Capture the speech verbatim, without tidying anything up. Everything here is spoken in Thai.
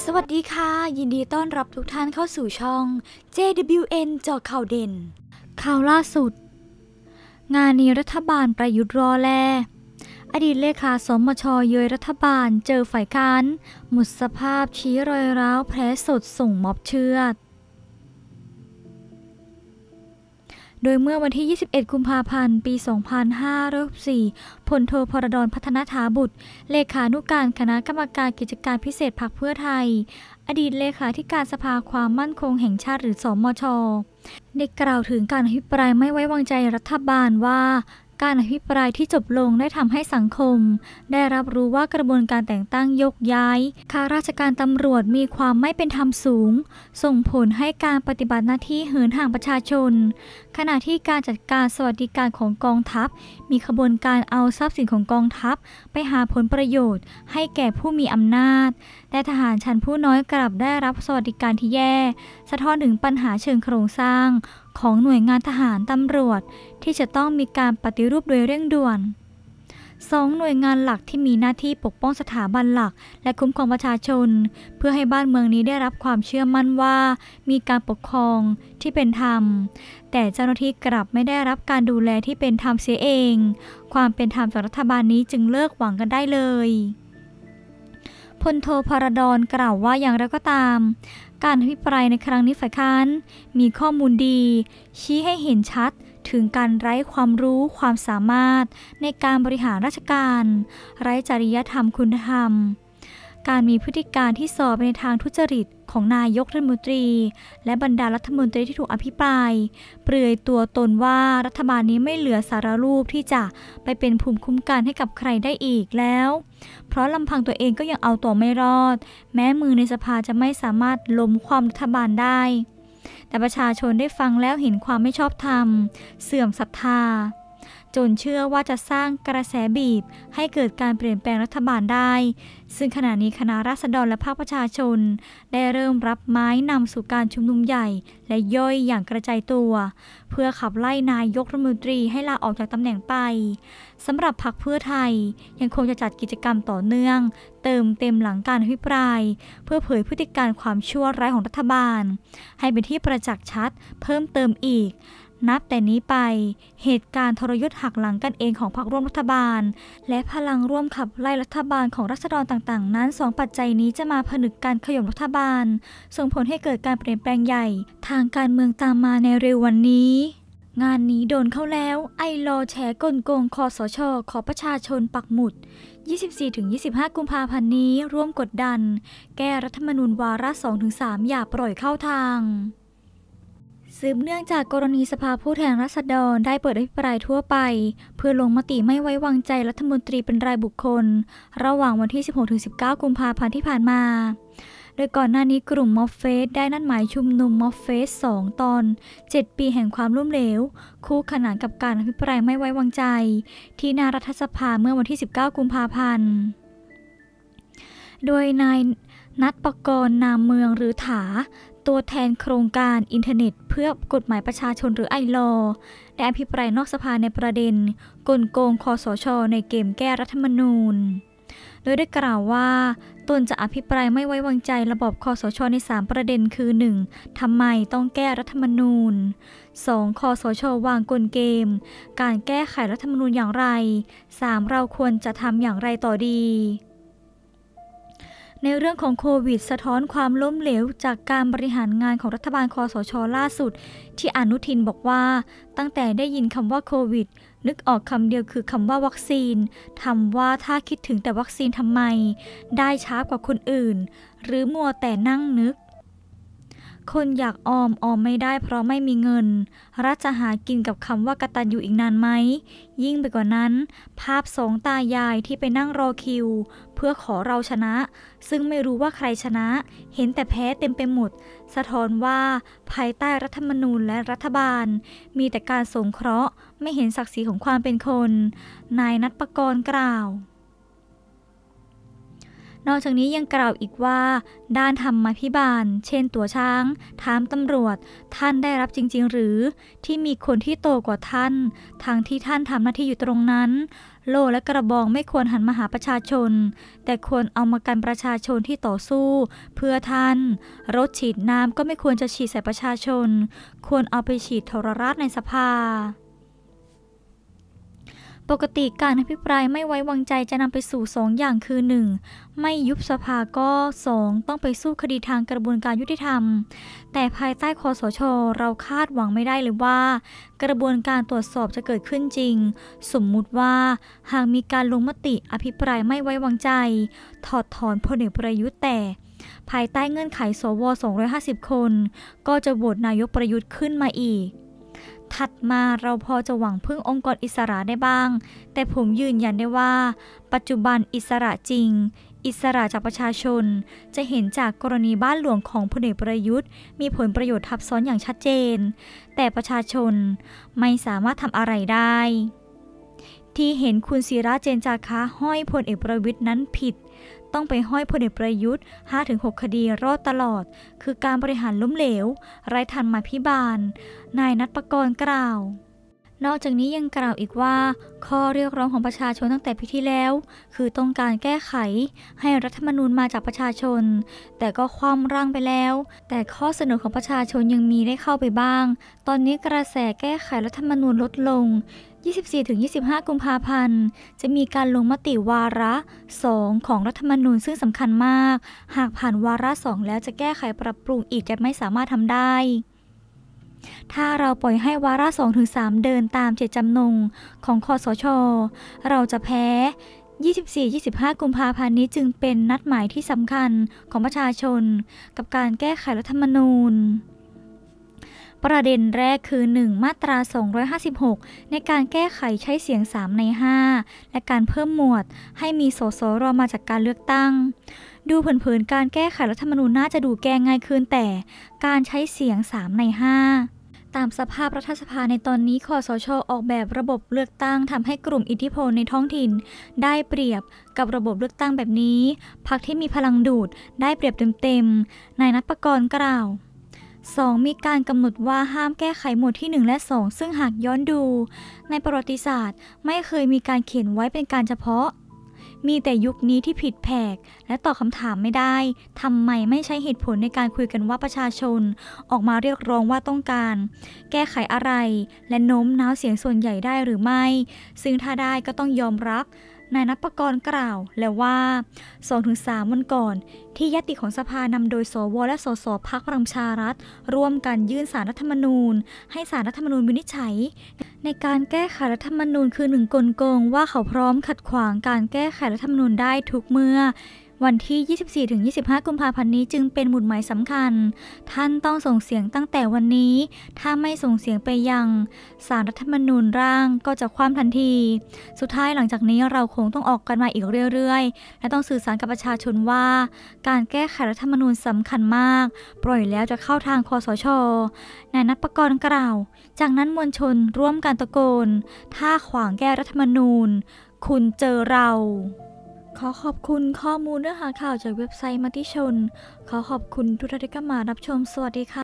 สวัสดีค่ะยินดีต้อนรับทุกท่านเข้าสู่ช่อง เจ ดับเบิลยู เอ็น เจาะข่าวเด่นข่าวล่าสุดงานนี้รัฐบาลประยุทธ์รอแลอดีตเลขาสมช.เยยรัฐบาลเจอฝ่ายค้านหมดสภาพชี้รอยร้าวแผลสดส่งม็อบเชือดโดยเมื่อวันที่ ยี่สิบเอ็ด กุมภาพันธ์ ปี สองพันห้าร้อยหกสิบสี่ พลโท พรดล พัฒนถาบุตร เลขานุการคณะกรรมการกิจการพิเศษพรรคเพื่อไทย อดีตเลขาธิการสภาความมั่นคงแห่งชาติหรือสมช.ได้กล่าวถึงการอภิปรายไม่ไว้วางใจรัฐบาลว่าการอภิปรายที่จบลงได้ทำให้สังคมได้รับรู้ว่ากระบวนการแต่งตั้งยกย้ายข้าราชการตำรวจมีความไม่เป็นธรรมสูงส่งผลให้การปฏิบัติหน้าที่เหินห่างประชาชนขณะที่การจัดการสวัสดิการของกองทัพมีขบวนการเอาทรัพย์สินของกองทัพไปหาผลประโยชน์ให้แก่ผู้มีอำนาจแต่ทหารชั้นผู้น้อยกลับได้รับสวัสดิการที่แย่สะท้อนถึงปัญหาเชิงโครงสร้างของหน่วยงานทหารตำรวจที่จะต้องมีการปฏิรูปโดยเร่งด่วนสองหน่วยงานหลักที่มีหน้าที่ปกป้องสถาบันหลักและคุ้มครองประชาชนเพื่อให้บ้านเมืองนี้ได้รับความเชื่อมั่นว่ามีการปกครองที่เป็นธรรมแต่เจ้าหน้าที่กลับไม่ได้รับการดูแลที่เป็นธรรมเสียเองความเป็นธรรมจากรัฐบาลนี้จึงเลิกหวังกันได้เลยพลโท พรดล กล่าวว่าอย่างไรก็ตามการอภิปรายในครั้งนี้ฝ่ายค้านมีข้อมูลดีชี้ให้เห็นชัดถึงการไร้ความรู้ความสามารถในการบริหารราชการไร้จริยธรรมคุณธรรมการมีพฤติการที่ส่อไปในทางทุจริตของนายกรัฐมนตรีและบรรดารัฐมนตรีที่ถูกอภิปรายเปลือยตัวตนว่ารัฐบาลนี้ไม่เหลือสารรูปที่จะไปเป็นภูมิคุ้มกันให้กับใครได้อีกแล้วเพราะลำพังตัวเองก็ยังเอาตัวไม่รอดแม้มือในสภาจะไม่สามารถล้มความรัฐบาลได้แต่ประชาชนได้ฟังแล้วเห็นความไม่ชอบธรรมเสื่อมศรัทธาจนเชื่อว่าจะสร้างกระแสบีบให้เกิดการเปลี่ยนแปลงรัฐบาลได้ซึ่งขณะนี้คณะราษฎรและภาคประชาชนได้เริ่มรับไม้นำสู่การชุมนุมใหญ่และย่อยอย่างกระจายตัวเพื่อขับไล่นายกรัฐมนตรีให้ลาออกจากตำแหน่งไปสำหรับพรรคเพื่อไทยยังคงจะจัดกิจกรรมต่อเนื่องเติมเต็มหลังการอภิปรายเพื่อเผยพฤติการความชั่วร้ายของรัฐบาลให้เป็นที่ประจักษ์ชัดเพิ่มเติมอีกนับแต่นี้ไปเหตุการณ์ทรยศหักหลังกันเองของพรรคร่วมรัฐบาลและพลังร่วมขับไล่รัฐบาลของราษฎรต่างๆนั้นสองปัจจัยนี้จะมาผนึกการขย่มรัฐบาลส่งผลให้เกิดการเปลี่ยนแปลงใหญ่ทางการเมืองตามมาในเร็ววันนี้งานนี้โดนเข้าแล้วไอลอแฉกลโกงคสช.ขอประชาชนปักหมุด ยี่สิบสี่ถึงยี่สิบห้า กุมภาพันธ์นี้ร่วมกดดันแก้รัฐธรรมนูญวาระ สองถึงสาม อย่าปล่อยเข้าทางสืบเนื่องจากกรณีสภาผู้แทนราษฎรได้เปิดอภิปรายทั่วไปเพื่อลงมติไม่ไว้วางใจรัฐมนตรีเป็นรายบุคคลระหว่างวันที่ สิบหกถึงสิบเก้า กุมภาพันธ์ที่ผ่านมาโดยก่อนหน้านี้กลุ่มม็อบเฟสได้นัดหมายชุมนุมม็อบเฟสสองตอนเจ็ดปีแห่งความล้มเหลวคู่ขนานกับการอภิปรายไม่ไว้วางใจที่หน้ารัฐสภาเมื่อวันที่ สิบเก้า กุมภาพันธ์โดยนายณัฐ ปกรณ์นามเมืองหรือถาตัวแทนโครงการอินเทอร์เน็ตเพื่อกฎหมายประชาชนหรือไอลอได้อภิปรายนอกสภาในประเด็นกลโกงคสช.ในเกมแก้รัฐธรรมนูญโดยได้กล่าวว่าตนจะอภิปรายไม่ไว้วางใจระบอบคสช.ในสามประเด็นคือ หนึ่ง. ทำไมต้องแก้รัฐธรรมนูญ สอง. คสช.วางกลเกมการแก้ไขรัฐธรรมนูญอย่างไร สาม. เราควรจะทำอย่างไรต่อดีในเรื่องของโควิดสะท้อนความล้มเหลวจากการบริหารงานของรัฐบาลคสช.ล่าสุดที่อนุทินบอกว่าตั้งแต่ได้ยินคำว่าโควิดนึกออกคำเดียวคือคำว่าวัคซีนทำว่าถ้าคิดถึงแต่วัคซีนทำไมได้ช้ากว่าคนอื่นหรือมัวแต่นั่งนึกคนอยากออมออมไม่ได้เพราะไม่มีเงินรัฐจะหากินกับคำว่ากตัญญูอีกนานไหมยิ่งไปกว่านั้นภาพสองตายายที่ไปนั่งรอคิวเพื่อขอเราชนะซึ่งไม่รู้ว่าใครชนะเห็นแต่แพ้เต็มไปหมดสะท้อนว่าภายใต้รัฐธรรมนูญและรัฐบาลมีแต่การสงเคราะห์ไม่เห็นศักดิ์ศรีของความเป็นคนนายณัฐ ปกรณ์กล่าวนอกจากนี้ยังกล่าวอีกว่าด้านธรรมาภิบาลเช่นตัวช้างถามตำรวจท่านได้รับจริงๆหรือที่มีคนที่โตกว่าท่านทางที่ท่านทำหน้าที่อยู่ตรงนั้นโล่และกระบองไม่ควรหันมาหาประชาชนแต่ควรเอามากันประชาชนที่ต่อสู้เพื่อท่านรถฉีดน้ำก็ไม่ควรจะฉีดใส่ประชาชนควรเอาไปฉีดโทรราชในสภาปกติการอภิปรายไม่ไว้วางใจจะนำไปสู่สองอย่างคือ หนึ่ง. ไม่ยุบสภาก็ สอง. ต้องไปสู้คดีทางกระบวนการยุติธรรมแต่ภายใต้คสช.เราคาดหวังไม่ได้เลยว่ากระบวนการตรวจสอบจะเกิดขึ้นจริงสมมุติว่าหากมีการลงมติอภิปรายไม่ไว้วางใจถอดถอนพลเอกประยุทธ์แต่ภายใต้เงื่อนไขสวสองร้อยห้าสิบคนก็จะโหวตนายกประยุทธ์ขึ้นมาอีกถัดมาเราพอจะหวังพึ่งองค์กรอิสระได้บ้างแต่ผมยืนยันได้ว่าปัจจุบันอิสระจริงอิสระจากประชาชนจะเห็นจากกรณีบ้านหลวงของพลเอกประยุทธ์มีผลประโยชน์ทับซ้อนอย่างชัดเจนแต่ประชาชนไม่สามารถทำอะไรได้ที่เห็นคุณศิระเจนจาคะห้อยพลเอกประวิตรนั้นผิดต้องไปห้อยพลเอกประยุทธ์ ห้าถึงหก คดีรอดตลอดคือการบริหารล้มเหลวไร้ธรรมาภิบาลนายณัฐ ปกรณ์กล่าวนอกจากนี้ยังกล่าวอีกว่าข้อเรียกร้องของประชาชนตั้งแต่ปีที่แล้วคือต้องการแก้ไขให้รัฐธรรมนูญมาจากประชาชนแต่ก็คว่ำร่างไปแล้วแต่ข้อเสนอของประชาชนยังมีได้เข้าไปบ้างตอนนี้กระแสแก้ไขรัฐธรรมนูญลดลง ยี่สิบสี่ถึงยี่สิบห้า กุมภาพันธ์จะมีการลงมติวาระสองของรัฐธรรมนูญซึ่งสำคัญมากหากผ่านวาระสองแล้วจะแก้ไขปรับปรุงอีกจะไม่สามารถทำได้ถ้าเราปล่อยให้วาระ สองถึงสาม เดินตามเจตจำนงของคสช.เราจะแพ้ ยี่สิบสี่ ยี่สิบห้า กุมภาพันธ์นี้จึงเป็นนัดหมายที่สำคัญของประชาชนกับการแก้ไขรัฐธรรมนูญประเด็นแรกคือ หนึ่ง. มาตรา สองร้อยห้าสิบหก ในการแก้ไขใช้เสียง สามในห้า และการเพิ่มหมวดให้มีสสรมาจากการเลือกตั้งดูเผินๆการแก้ไขรัฐธรรมนูญน่าจะดูแก้ง่ายขึ้นแต่การใช้เสียง สามในห้า ตามสภาพรัฐสภาในตอนนี้คสช.ออกแบบระบบเลือกตั้งทำให้กลุ่มอิทธิพลในท้องถิ่นได้เปรียบกับระบบเลือกตั้งแบบนี้พรรคที่มีพลังดูดได้เปรียบเต็มๆนายณัฐ ปกรณ์กล่าวสอง. มีการกำหนดว่าห้ามแก้ไขหมวดที่หนึ่งและสองซึ่งหากย้อนดูในประวัติศาสตร์ไม่เคยมีการเขียนไว้เป็นการเฉพาะมีแต่ยุคนี้ที่ผิดแผกและตอบคำถามไม่ได้ทำไมไม่ใช้เหตุผลในการคุยกันว่าประชาชนออกมาเรียกร้องว่าต้องการแก้ไขอะไรและโน้มน้าวเสียงส่วนใหญ่ได้หรือไม่ซึ่งถ้าได้ก็ต้องยอมรับนายณัฐ ปกรณ์กล่าวแล้วว่า สองถึงสาม วันก่อนที่ญัตติของสภานำโดยสวและสสพรรคพลังประชารัฐร่วมกันยื่นศาลรัฐธรรมนูญให้ศาลรัฐธรรมนูญวินิจฉัยในการแก้ไขรัฐธรรมนูญคือหนึ่งกลโกงว่าเขาพร้อมขัดขวางการแก้ไขรัฐธรรมนูญได้ทุกเมื่อวันที่ ยี่สิบสี่ถึงยี่สิบห้า กุมภาพันธ์นี้จึงเป็นหมุดหมายสำคัญท่านต้องส่งเสียงตั้งแต่วันนี้ถ้าไม่ส่งเสียงไปยังศาลรัฐธรรมนูญร่างก็จะคว่ำทันทีสุดท้ายหลังจากนี้เราคงต้องออกกันมาอีกเรื่อยๆและต้องสื่อสารกับประชาชนว่าการแก้ไขรัฐธรรมนูญสำคัญมากปล่อยแล้วจะเข้าทางคสช.นายณัฐ ปกรณ์กล่าวจากนั้นมวลชนร่วมกันตะโกนถ้าขวางแก้รัฐธรรมนูญคุณเจอเราขอขอบคุณข้อมูลเนื้อหาข่าวจากเว็บไซต์มติชนขอขอบคุณทุกท่านที่เข้ามารับชมสวัสดีค่ะ